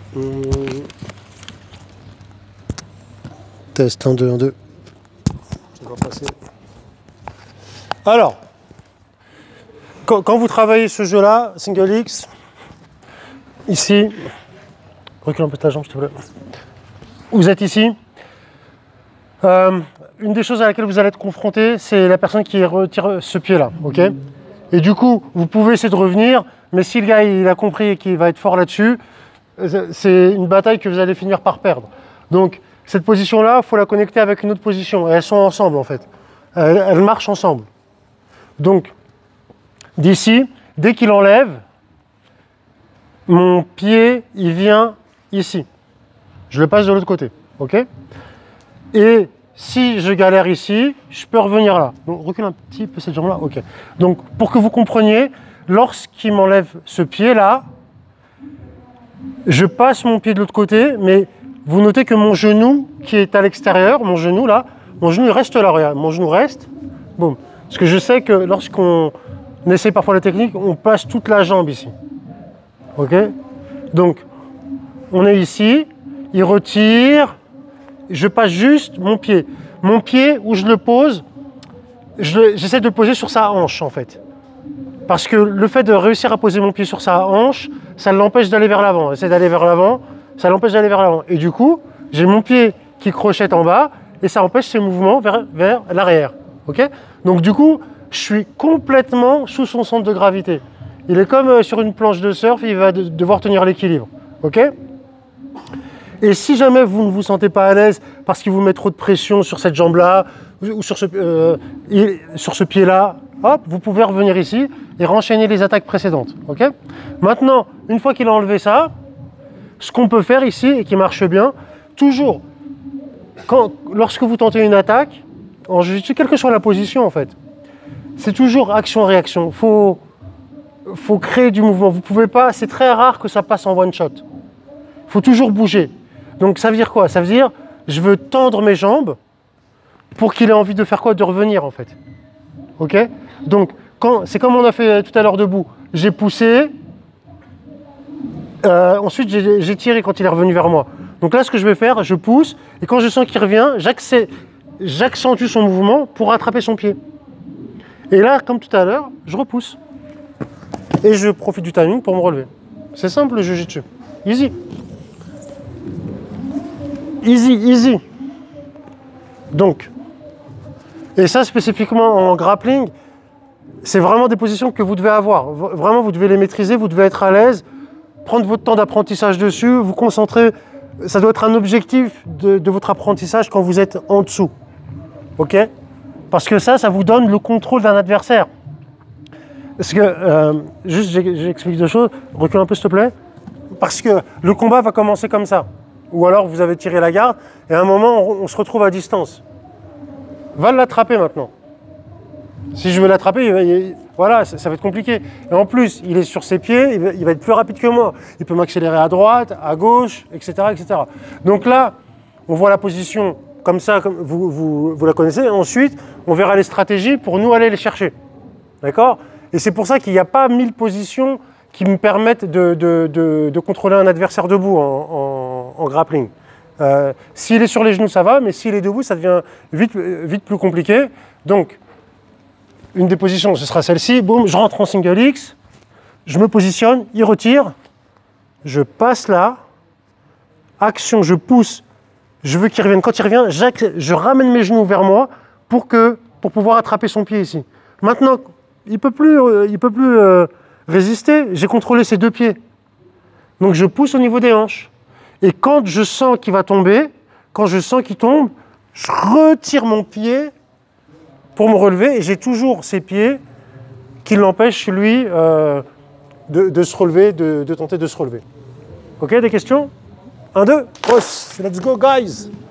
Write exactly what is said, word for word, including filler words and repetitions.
Hum. Test, un, deux, un, deux. Ça doit passer. Alors, quand, quand vous travaillez ce jeu-là, Single X, ici, recule un peu ta jambe, s'il te plaît. Vous êtes ici. Euh, une des choses à laquelle vous allez être confronté, c'est la personne qui retire ce pied-là, ok? Et du coup, vous pouvez essayer de revenir, mais si le gars il a compris et qu'il va être fort là-dessus, c'est une bataille que vous allez finir par perdre. Donc, cette position-là, il faut la connecter avec une autre position. Et elles sont ensemble, en fait. Elles, elles marchent ensemble. Donc, d'ici, dès qu'il enlève, mon pied, il vient ici. Je le passe de l'autre côté, ok? Et si je galère ici, je peux revenir là. Donc, recule un petit peu cette jambe-là, ok. Donc, pour que vous compreniez, lorsqu'il m'enlève ce pied-là, je passe mon pied de l'autre côté, mais vous notez que mon genou qui est à l'extérieur, mon genou là, mon genou il reste là, regarde, mon genou reste, boum. Parce que je sais que lorsqu'on essaie parfois la technique, on passe toute la jambe ici. Ok? Donc, on est ici, il retire, je passe juste mon pied. Mon pied, où je le pose, j'essaie de le poser sur sa hanche en fait. Parce que le fait de réussir à poser mon pied sur sa hanche, ça l'empêche d'aller vers l'avant. Essayer d'aller vers l'avant, ça l'empêche d'aller vers l'avant. Et du coup, j'ai mon pied qui crochette en bas et ça empêche ses mouvements vers, vers l'arrière. Okay? Donc du coup, je suis complètement sous son centre de gravité. Il est comme sur une planche de surf, il va de, devoir tenir l'équilibre. Okay? Et si jamais vous ne vous sentez pas à l'aise parce qu'il vous met trop de pression sur cette jambe-là ou sur ce, euh, sur ce pied-là, hop, vous pouvez revenir ici et renchaîner les attaques précédentes. Okay? Maintenant, une fois qu'il a enlevé ça, ce qu'on peut faire ici et qui marche bien, toujours, quand, lorsque vous tentez une attaque, en jiu-jitsu, quelle que soit la position en fait, c'est toujours action-réaction. Il faut, faut créer du mouvement. Vous pouvez pas, c'est très rare que ça passe en one shot. Il faut toujours bouger. Donc ça veut dire quoi? Ça veut dire, je veux tendre mes jambes pour qu'il ait envie de faire quoi? De revenir en fait. Ok? Donc, c'est comme on a fait tout à l'heure debout. J'ai poussé, euh, ensuite j'ai tiré quand il est revenu vers moi. Donc là, ce que je vais faire, je pousse, et quand je sens qu'il revient, j'accentue son mouvement pour attraper son pied. Et là, comme tout à l'heure, je repousse. Et je profite du timing pour me relever. C'est simple le jiu-jitsu. Easy. Easy, easy. Donc, et ça spécifiquement en grappling, c'est vraiment des positions que vous devez avoir. Vraiment, vous devez les maîtriser, vous devez être à l'aise, prendre votre temps d'apprentissage dessus, vous concentrer. Ça doit être un objectif de, de votre apprentissage quand vous êtes en dessous. Ok? Parce que ça, ça vous donne le contrôle d'un adversaire. Parce que, euh, juste j'explique deux choses, recule un peu s'il te plaît. Parce que le combat va commencer comme ça. Ou alors vous avez tiré la garde, et à un moment, on, on se retrouve à distance. Va l'attraper maintenant. Si je veux l'attraper, voilà, ça, ça va être compliqué. Et en plus, il est sur ses pieds, il va, il va être plus rapide que moi. Il peut m'accélérer à droite, à gauche, et cetera, et cetera. Donc là, on voit la position comme ça, comme vous, vous, vous la connaissez. Ensuite, on verra les stratégies pour nous aller les chercher. D'accord? Et c'est pour ça qu'il n'y a pas mille positions qui me permettent de, de, de, de contrôler un adversaire debout en, en, en grappling. Euh, s'il est sur les genoux, ça va, mais s'il est debout, ça devient vite, vite plus compliqué. Donc, une des positions, ce sera celle-ci. Boum, je rentre en single X, je me positionne, il retire, je passe là, action, je pousse, je veux qu'il revienne. Quand il revient, je ramène mes genoux vers moi pour, que, pour pouvoir attraper son pied ici. Maintenant, il ne peut plus, euh, il peut plus euh, résister, j'ai contrôlé ses deux pieds. Donc je pousse au niveau des hanches. Et quand je sens qu'il va tomber, quand je sens qu'il tombe, je retire mon pied pour me relever, et j'ai toujours ses pieds qui l'empêchent, lui, euh, de, de se relever, de, de tenter de se relever. Ok, des questions? Un, deux, let's go, guys!